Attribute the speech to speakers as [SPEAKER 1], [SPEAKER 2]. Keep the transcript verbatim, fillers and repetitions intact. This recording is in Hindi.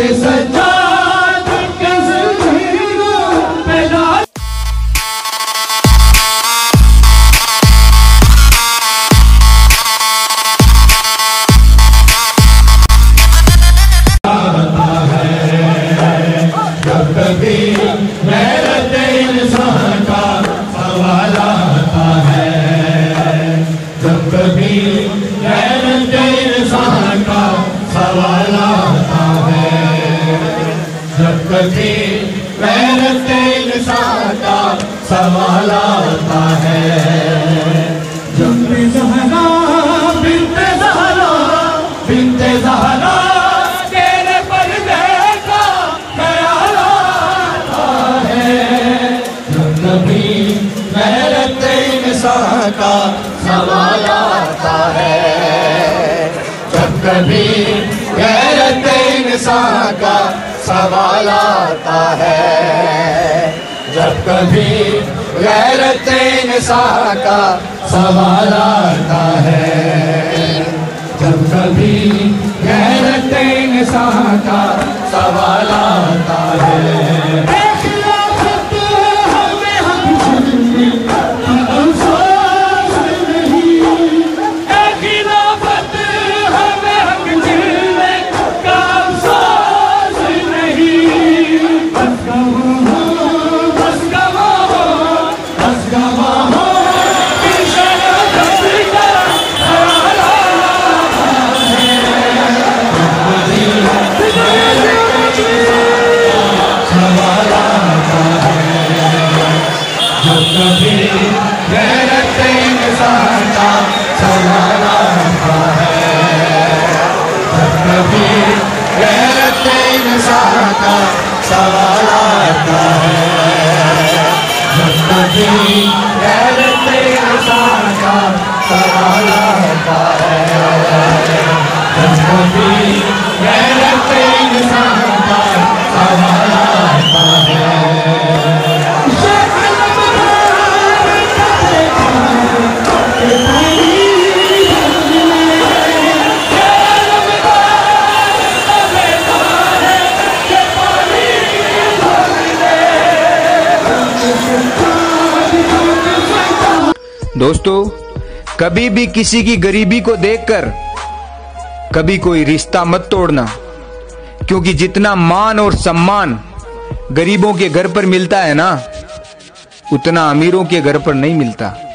[SPEAKER 1] सज्जाद के ज़मीनों पे लाल जब कभी गैरत इंसान का सवाल आता है, जब कभी गैरत इंसान का सवाल आता है, जब कभी गैरत इंसान का सवाल आता है, जब भी ज़हरा बिन्ते ज़हरा बिन्ते ज़हरा तेरे पर्दे का ख्याल आता है, जब कभी गैरत इंसान का सवाल आता है, जब कभी गैरत इंसान का सवाल आता है, जब कभी गैरत इंसान का सवाल आता है, जब कभी गैरत इंसान का सवाल आता है। जब कभी गैरत इंसान का सवाल आता है, जब कभी गैरत इंसान का सवाल आता है, जब कभी गैरत इंसान का सवाल आता है, जब कभी गैरत इंसान का सवाल आता है।
[SPEAKER 2] दोस्तों, कभी भी किसी की गरीबी को देखकर कभी कोई रिश्ता मत तोड़ना, क्योंकि जितना मान और सम्मान गरीबों के घर पर मिलता है ना, उतना अमीरों के घर पर नहीं मिलता।